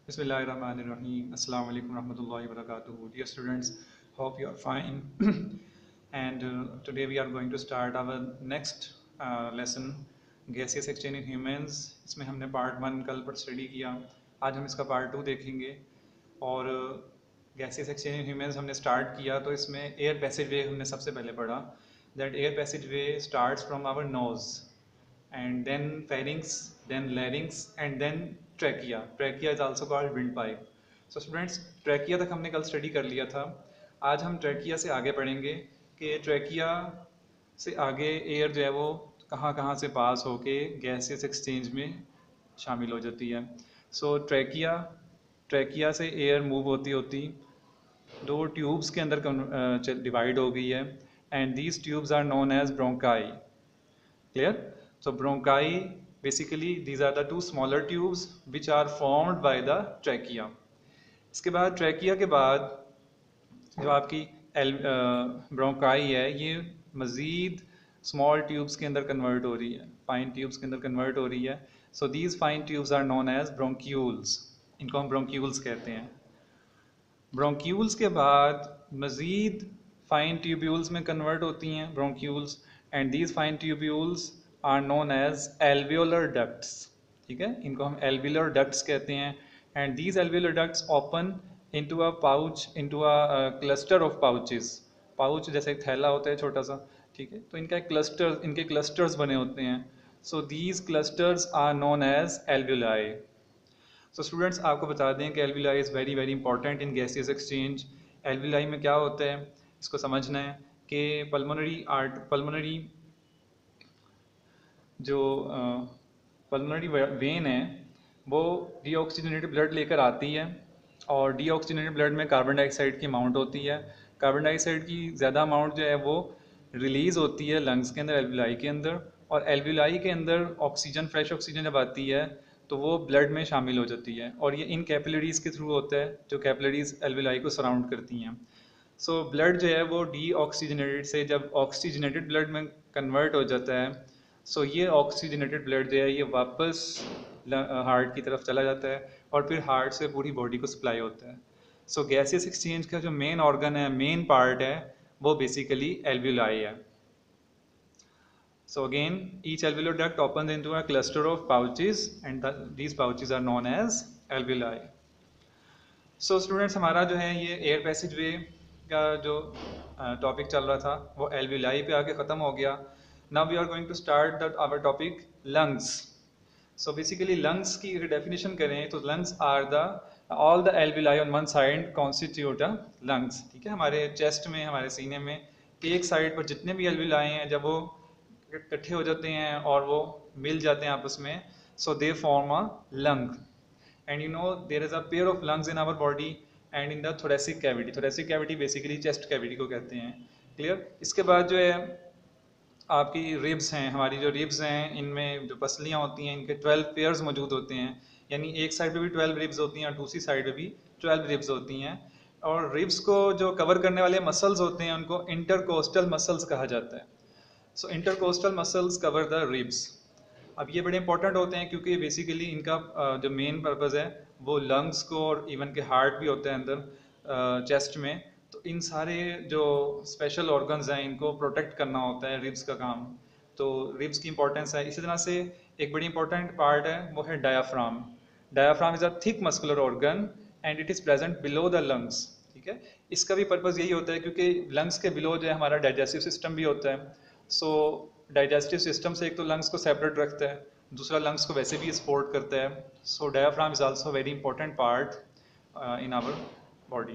Bismillahirrahmanirrahim. Assalamu alaikum warahmatullahi wabarakatuh. Dear students, hope you are fine. And today we are going to start our next lesson, gaseous exchange in humans. इसमें हमने part 1 कल पर study किया. आज हम इसका part 2 देखेंगे. और गैसियस एक्सचेंज इन ह्यूमंस हमने स्टार्ट किया तो इसमें एयर पैसेज वे हमने सबसे पहले पढ़ा. That air passage way starts from our nose and then pharynx, then larynx, and then trachea. Trachea is also called windpipe. So students, trachea तक हमने कल स्टडी कर लिया था. आज हम trachea से आगे पढ़ेंगे कि trachea से आगे एयर जो है वो कहाँ कहाँ से पास होके गैसियस एक्सचेंज में शामिल हो जाती है. सो ट्रैकिया से एयर मूव होती होती दो ट्यूब्स के अंदर डिवाइड हो गई है. And these tubes are known as bronchi. Clear? So bronchi, basically these are the two smaller tubes which are formed by the trachea. इसके बाद ट्रैकिया के बाद जो आपकी ब्रोंकाई है ये मज़ीद स्मॉल ट्यूब्स के अंदर कन्वर्ट हो रही है, फाइन ट्यूब्स के अंदर कन्वर्ट हो रही है. So these fine tubes are known as bronchioles. इनको हम ब्रोंक्यूल्स कहते हैं. ब्रोंक्यूल्स के बाद मज़ीद फाइन ट्यूब्यूल्स में कन्वर्ट होती हैं bronchioles. And these fine tubules are known as alveolar ducts. ठीक है, इनको हम एल्वियोलर डक्ट्स कहते हैं. And these alveolar ducts open into a pouch, into a cluster of pouches. Pouch जैसे एक थैला होता है छोटा सा, ठीक है, तो इनके क्लस्टर्स बने होते हैं. So these clusters are known as alveoli. So students, आपको बता दें कि alveoli is very very important in gaseous exchange. Alveoli में क्या होता है इसको समझना है कि पल्मोनरी जो पल्मोनरी वेन है वो डीऑक्सीजनेटेड ब्लड लेकर आती है. और डीऑक्सीजनेटेड ब्लड में कार्बन डाइऑक्साइड की अमाउंट होती है. कार्बन डाइऑक्साइड की ज़्यादा अमाउंट जो है वो रिलीज़ होती है लंग्स के अंदर, एल्वियोलाई के अंदर. और एल्वियोलाई के अंदर ऑक्सीजन, फ्रेश ऑक्सीजन जब आती है तो वो ब्लड में शामिल हो जाती है. और ये इन कैपिलरीज़ के थ्रू होता है जो कैपिलरीज़ एल्वियोलाई को सराउंड करती हैं. सो ब्लड जो है वो डीऑक्सीजनेटेड से जब ऑक्सीजनेटेड ब्लड में कन्वर्ट हो जाता है, सो ये ऑक्सीजनेटेड ब्लड जो है ये वापस हार्ट की तरफ चला जाता है और फिर हार्ट से पूरी बॉडी को सप्लाई होता है. सो गैसियस एक्सचेंज का जो मेन ऑर्गन है, मेन पार्ट है, वो बेसिकली एल्वियोलाई है. So again, each alveolar duct opens into a cluster of pouches and these pouches are known as alveoli. So students, हमारा जो है ये एयर पैसेज वे का जो टॉपिक चल रहा था वो एल्वियोलाई पे आके ख़त्म हो गया. Now we are going to start that our topic lungs. So basically lungs की अगर डेफिनेशन करें तो lungs are the all the alveoli on one side constitute a lungs. ठीक है, हमारे चेस्ट में, हमारे सीने में एक साइड पर जितने भी एल्वियोलाई हैं जब वो इकट्ठे हो जाते हैं और वो मिल जाते हैं आपस में, so they form a lung. And you know there is a pair of lungs in our body and in the thoracic cavity. Thoracic cavity basically chest cavity को कहते हैं. क्लियर? इसके बाद जो है आपकी रिब्स हैं. हमारी जो रिब्स हैं इनमें जो पसलियाँ होती हैं इनके 12 पेयर्स मौजूद होते हैं. यानी एक साइड पे भी 12 रिब्स होती हैं और दूसरी साइड पे भी 12 रिब्स होती हैं. और रिब्स को जो कवर करने वाले मसल्स होते हैं उनको इंटरकोस्टल मसल्स कहा जाता है. So intercostal muscles cover the ribs. अब ये बड़े इंपॉर्टेंट होते हैं क्योंकि बेसिकली इनका जो मेन पर्पज़ है वो लंग्स को, और इवन के हार्ट भी होता है अंदर चेस्ट में, तो इन सारे जो स्पेशल ऑर्गन्स हैं इनको प्रोटेक्ट करना होता है रिब्स का काम. तो रिब्स की इंपॉर्टेंस है. इसी तरह से एक बड़ी इंपॉर्टेंट पार्ट है वो है diaphragm. Diaphragm is a thick muscular organ and it is present below the lungs. ठीक है, इसका भी पर्पज़ यही होता है क्योंकि लंग्स के बिलो जो है हमारा डाइजेस्टिव सिस्टम भी होता है. सो डाइजेस्टिव सिस्टम से एक तो लंग्स को सेपरेट रखता है, दूसरा लंग्स को वैसे भी सपोर्ट करता है. So diaphragm is also very important part in our body.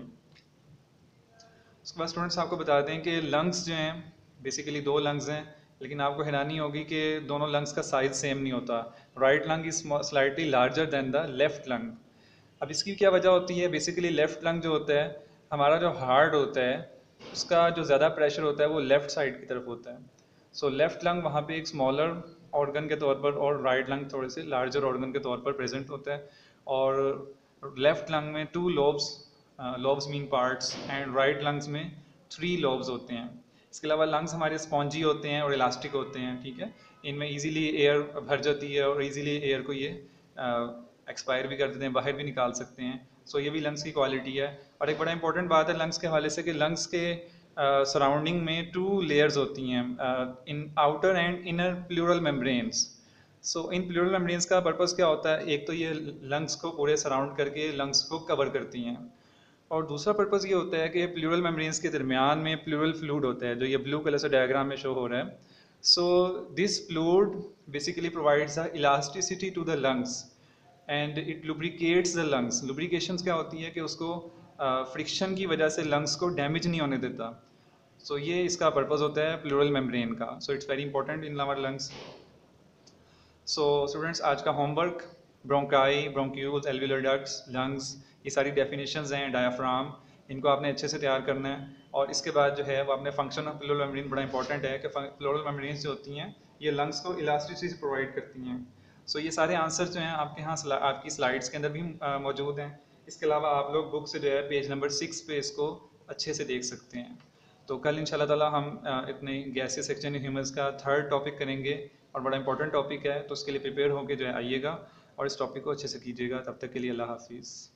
उसके बाद स्टूडेंट्स आपको बता दें कि लंग्स जो हैं बेसिकली दो लंग्स हैं, लेकिन आपको हैरानी होगी कि दोनों लंग्स का साइज सेम नहीं होता. Right lung is slightly larger than the left lung. अब इसकी क्या वजह होती है? बेसिकली लेफ्ट लंग जो होता है, हमारा जो हार्ट होता है उसका जो ज़्यादा प्रेशर होता है वो लेफ्ट साइड की तरफ होता है. सो लेफ्ट लंग वहाँ पे एक स्मॉलर ऑर्गन के तौर पर और राइट लंग थोड़े से लार्जर ऑर्गन के तौर पर प्रेजेंट होता है. और लेफ्ट लंग में 2 lobes, lobes mean parts, and right lungs में 3 लोब्स होते हैं. इसके अलावा लंग्स हमारे स्पॉन्जी होते हैं और इलास्टिक होते हैं. ठीक है, इनमें इजीली एयर भर जाती है और इजीली एयर को ये एक्सपायर भी कर देते हैं, बाहर भी निकाल सकते हैं। सो ये भी लंग्स की क्वालिटी है। और एक बड़ा इंपॉर्टेंट बात है लंग्स के हवाले से कि लंग्स के सराउंडिंग में 2 लेयर्स होती हैं, in outer and inner pleural membranes. So इन प्लूरल मेम्ब्रेन्स का पर्पस क्या होता है? एक तो ये लंग्स को पूरे सराउंड करके लंग्स को कवर करती हैं, और दूसरा पर्पस ये होता है कि प्लूरल मेम्ब्रेन्स के दरमियान में प्लूरल फ्लूइड होता है, जो ये ब्लू कलर से डायग्राम में शो हो रहा है। So this fluid basically provides the elasticity to the lungs and it lubricates the lungs. Lubrications क्या होती है कि उसको फ्रिक्शन की वजह से लंग्स को डैमेज नहीं होने देता। सो ये इसका पर्पस होता है प्लूरल मेम्ब्रेन का। So it's very important in our lungs. So students, आज का homework, bronchi, bronchioles, alveolar ducts, lungs, ये सारी डेफिनेशंस हैं, डायाफ्राम, इनको आपने अच्छे से तैयार करना है। और इसके बाद जो है वो आपने फंक्शन ऑफ प्लूरल मेम्ब्रेन, बड़ा इंपॉर्टेंट है कि प्लूरल मेम्ब्रेन्स जो होती हैं ये लंग्स को इलास्टिसिटी प्रोवाइड करती हैं। सो ये सारे आंसर जो हैं आपके यहाँ आपकी स्लाइड्स के अंदर भी मौजूद हैं। इसके अलावा आप लोग बुक से जो है पेज नंबर 6 पे इसको अच्छे से देख सकते हैं। तो कल इंशाल्लाह ताला हम इतने गैसेस एक्सचेंज ह्यूमस का 3rd टॉपिक करेंगे, और बड़ा इंपॉर्टेंट टॉपिक है, तो उसके लिए प्रिपेयर होकर जो है आइएगा और इस टॉपिक को अच्छे से कीजिएगा। तब तक के लिए अल्लाह हाफिज़।